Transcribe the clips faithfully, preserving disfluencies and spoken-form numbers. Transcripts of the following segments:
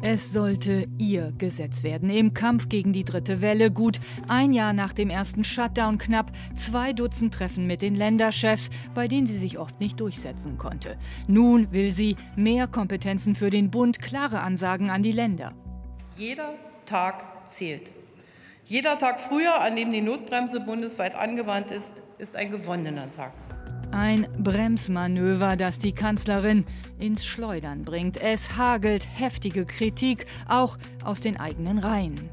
Es sollte ihr Gesetz werden im Kampf gegen die dritte Welle. Gut ein Jahr nach dem ersten Shutdown, knapp zwei Dutzend Treffen mit den Länderchefs, bei denen sie sich oft nicht durchsetzen konnte. Nun will sie mehr Kompetenzen für den Bund, klare Ansagen an die Länder. Jeder Tag zählt. Jeder Tag früher, an dem die Notbremse bundesweit angewandt ist, ist ein gewonnener Tag. Ein Bremsmanöver, das die Kanzlerin ins Schleudern bringt. Es hagelt heftige Kritik, auch aus den eigenen Reihen.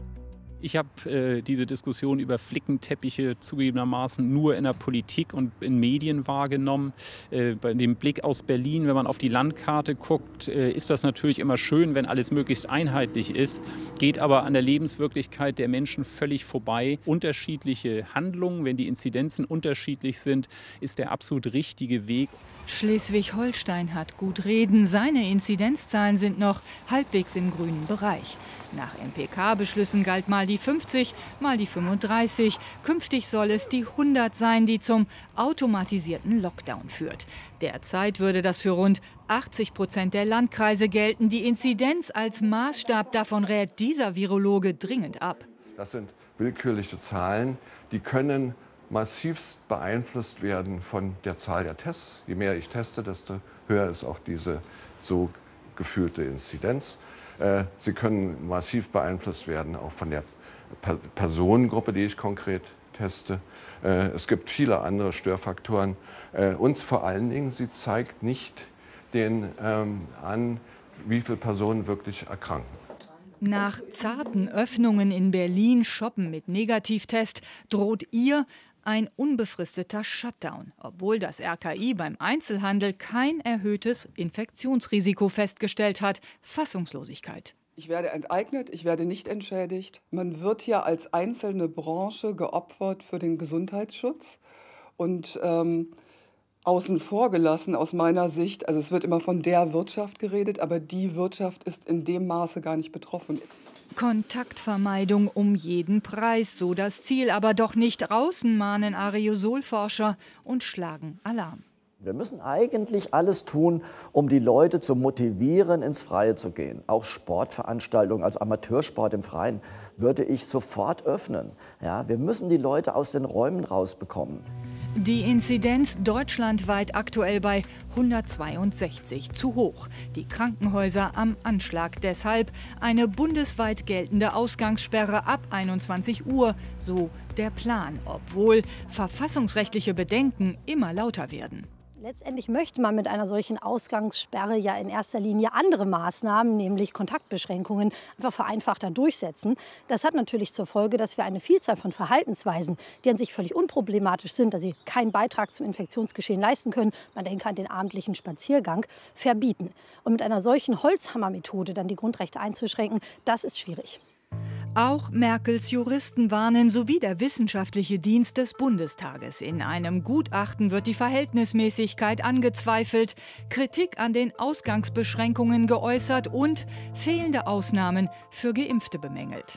Ich habe äh, diese Diskussion über Flickenteppiche zugegebenermaßen nur in der Politik und in Medien wahrgenommen. Äh, bei dem Blick aus Berlin, wenn man auf die Landkarte guckt, äh, ist das natürlich immer schön, wenn alles möglichst einheitlich ist, geht aber an der Lebenswirklichkeit der Menschen völlig vorbei. Unterschiedliche Handlungen, wenn die Inzidenzen unterschiedlich sind, ist der absolut richtige Weg. Schleswig-Holstein hat gut reden. Seine Inzidenzzahlen sind noch halbwegs im grünen Bereich. Nach M P K-Beschlüssen galt mal die fünfzig, mal die fünfunddreißig. Künftig soll es die hundert sein, die zum automatisierten Lockdown führt. Derzeit würde das für rund achtzig Prozent der Landkreise gelten. Die Inzidenz als Maßstab, davon rät dieser Virologe dringend ab. Das sind willkürliche Zahlen, die können massivst beeinflusst werden von der Zahl der Tests. Je mehr ich teste, desto höher ist auch diese so gefühlte Inzidenz. Sie können massiv beeinflusst werden auch von der Personengruppe, die ich konkret teste. Es gibt viele andere Störfaktoren. Und vor allen Dingen, sie zeigt nicht den ähm, an, wie viele Personen wirklich erkranken. Nach zarten Öffnungen in Berlin, Shoppen mit Negativtest, droht ihr ein unbefristeter Shutdown, obwohl das R K I beim Einzelhandel kein erhöhtes Infektionsrisiko festgestellt hat. Fassungslosigkeit. Ich werde enteignet, ich werde nicht entschädigt. Man wird hier als einzelne Branche geopfert für den Gesundheitsschutz und ähm, außen vor gelassen aus meiner Sicht. Also es wird immer von der Wirtschaft geredet, aber die Wirtschaft ist in dem Maße gar nicht betroffen. Kontaktvermeidung um jeden Preis, so das Ziel, aber doch nicht draußen, mahnen Aerosolforscher und schlagen Alarm. Wir müssen eigentlich alles tun, um die Leute zu motivieren, ins Freie zu gehen. Auch Sportveranstaltungen, also Amateursport im Freien, würde ich sofort öffnen. Ja, wir müssen die Leute aus den Räumen rausbekommen. Die Inzidenz deutschlandweit aktuell bei hundertzweiundsechzig, zu hoch. Die Krankenhäuser am Anschlag. Deshalb eine bundesweit geltende Ausgangssperre ab einundzwanzig Uhr, so der Plan, obwohl verfassungsrechtliche Bedenken immer lauter werden. Letztendlich möchte man mit einer solchen Ausgangssperre ja in erster Linie andere Maßnahmen, nämlich Kontaktbeschränkungen, einfach vereinfachter durchsetzen. Das hat natürlich zur Folge, dass wir eine Vielzahl von Verhaltensweisen, die an sich völlig unproblematisch sind, dass sie keinen Beitrag zum Infektionsgeschehen leisten können, man denke an den abendlichen Spaziergang, verbieten. Und mit einer solchen Holzhammermethode dann die Grundrechte einzuschränken, das ist schwierig. Auch Merkels Juristen warnen, sowie der wissenschaftliche Dienst des Bundestages. In einem Gutachten wird die Verhältnismäßigkeit angezweifelt, Kritik an den Ausgangsbeschränkungen geäußert und fehlende Ausnahmen für Geimpfte bemängelt.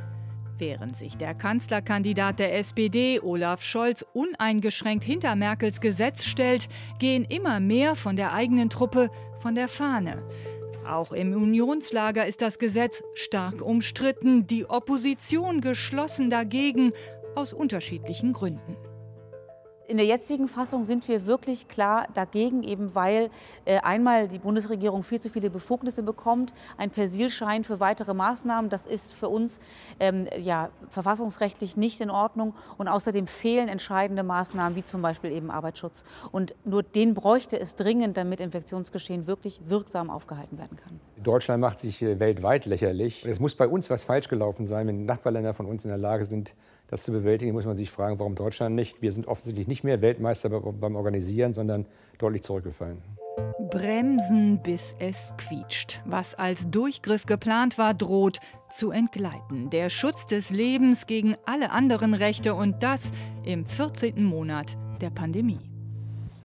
Während sich der Kanzlerkandidat der S P D, Olaf Scholz, uneingeschränkt hinter Merkels Gesetz stellt, gehen immer mehr von der eigenen Truppe von der Fahne. Auch im Unionslager ist das Gesetz stark umstritten, die Opposition geschlossen dagegen, aus unterschiedlichen Gründen. In der jetzigen Fassung sind wir wirklich klar dagegen, eben weil äh, einmal die Bundesregierung viel zu viele Befugnisse bekommt, ein Persilschein für weitere Maßnahmen, das ist für uns ähm, ja, verfassungsrechtlich nicht in Ordnung und außerdem fehlen entscheidende Maßnahmen, wie zum Beispiel eben Arbeitsschutz. Und nur den bräuchte es dringend, damit Infektionsgeschehen wirklich wirksam aufgehalten werden kann. Deutschland macht sich weltweit lächerlich. Es muss bei uns was falsch gelaufen sein, wenn Nachbarländer von uns in der Lage sind, das zu bewältigen, muss man sich fragen, warum Deutschland nicht. Wir sind offensichtlich nicht mehr Weltmeister beim Organisieren, sondern deutlich zurückgefallen. Bremsen, bis es quietscht. Was als Durchgriff geplant war, droht zu entgleiten. Der Schutz des Lebens gegen alle anderen Rechte und das im vierzehnten Monat der Pandemie.